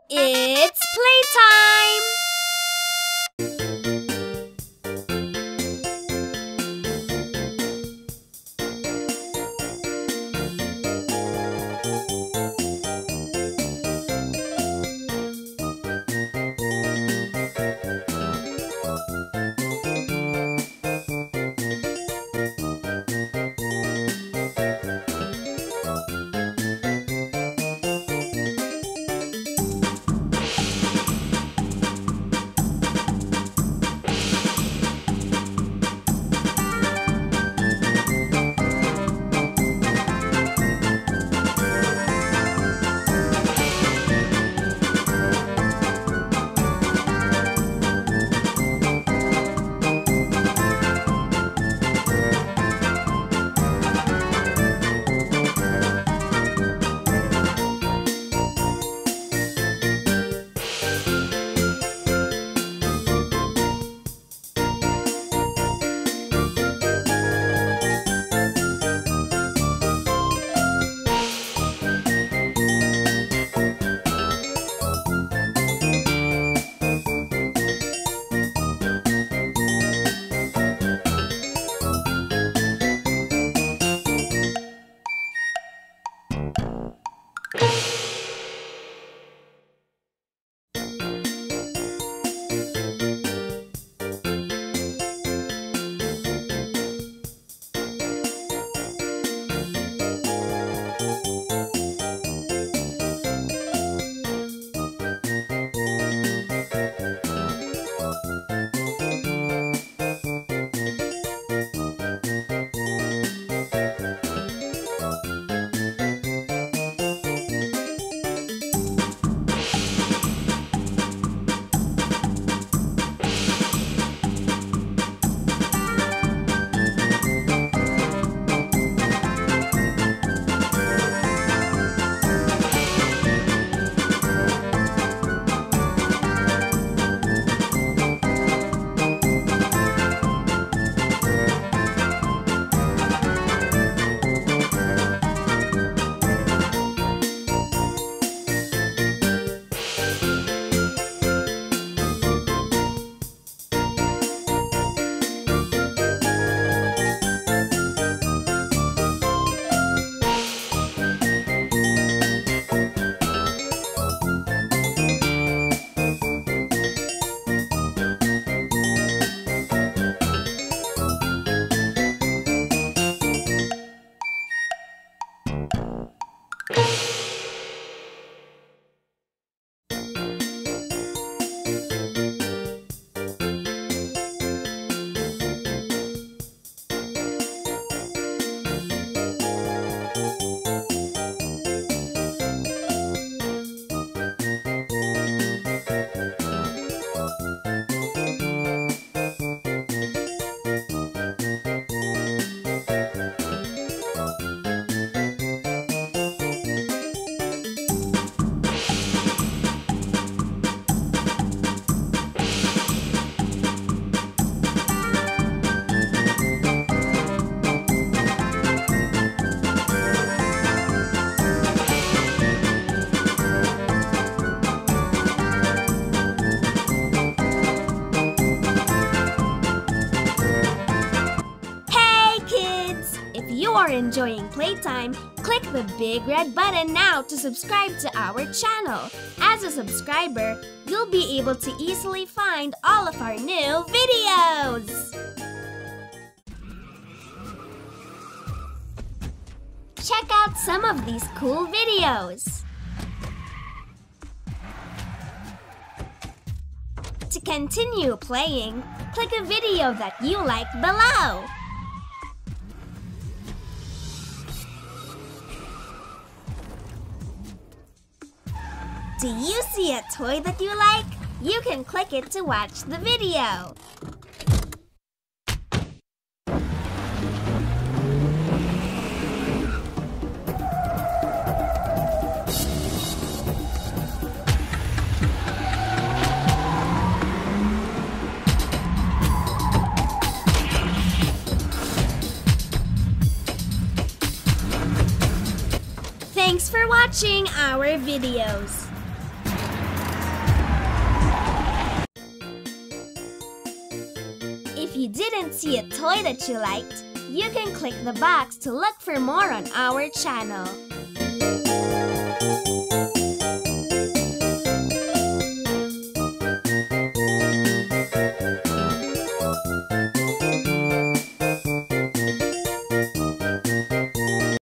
It's playtime! Enjoying playtime, click the big red button now to subscribe to our channel. As a subscriber, you'll be able to easily find all of our new videos. Check out some of these cool videos. To continue playing, click a video that you like below. Do you see a toy that you like? You can click it to watch the video. Thanks for watching our videos. you didn't see a toy that you liked, you can click the box to look for more on our channel.